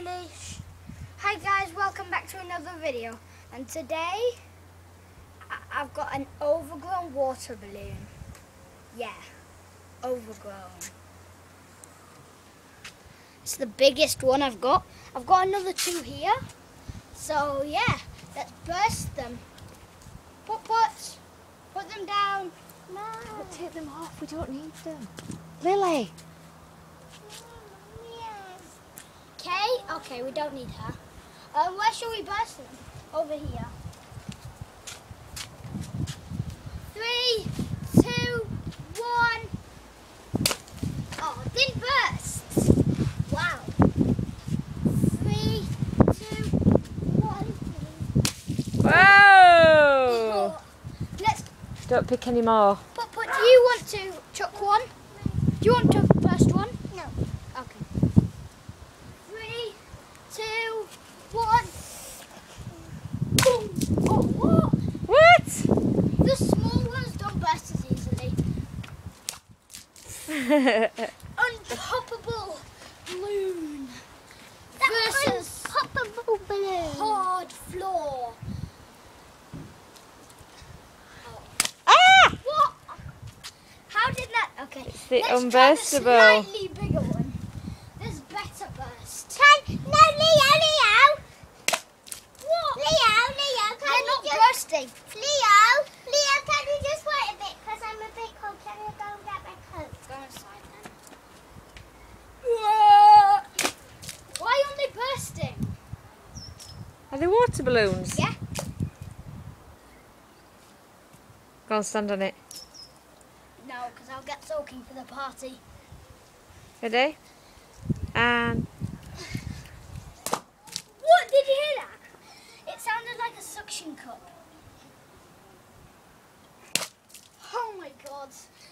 Lily. Hi guys, welcome back to another video. And today I've got an overgrown water balloon. Yeah, overgrown. It's the biggest one I've got. I've got another two here. So yeah, let's burst them. Put them down. No. Don't take them off, we don't need them. Lily! Okay, we don't need her. Where shall we burst them? Over here. 3, 2, 1. Oh, it didn't burst. Wow. 3, 2, 1. Whoa! Let's. Don't pick any more. But do you want to chuck one? Do you want to burst one? No. Okay. 3, 2, 1. Boom! Oh, what? What? The small ones don't burst as easily. Unpoppable balloon versus unpoppable balloon. Hard floor. Ah! What? How did that? Okay. It's the Let's unburstable. try the slightly bigger one. There's better burst. No, Leo. What? Leo, They're can not you just... bursting. Leo, can you just wait a bit? Because I'm a bit cold. Can you go and get my coat? Go inside then. Why aren't they bursting? Are they water balloons? Yeah. Go and stand on it. No, because I'll get soaking for the party. Ready? And What? Did you hear that? It sounded like a suction cup. Oh my god.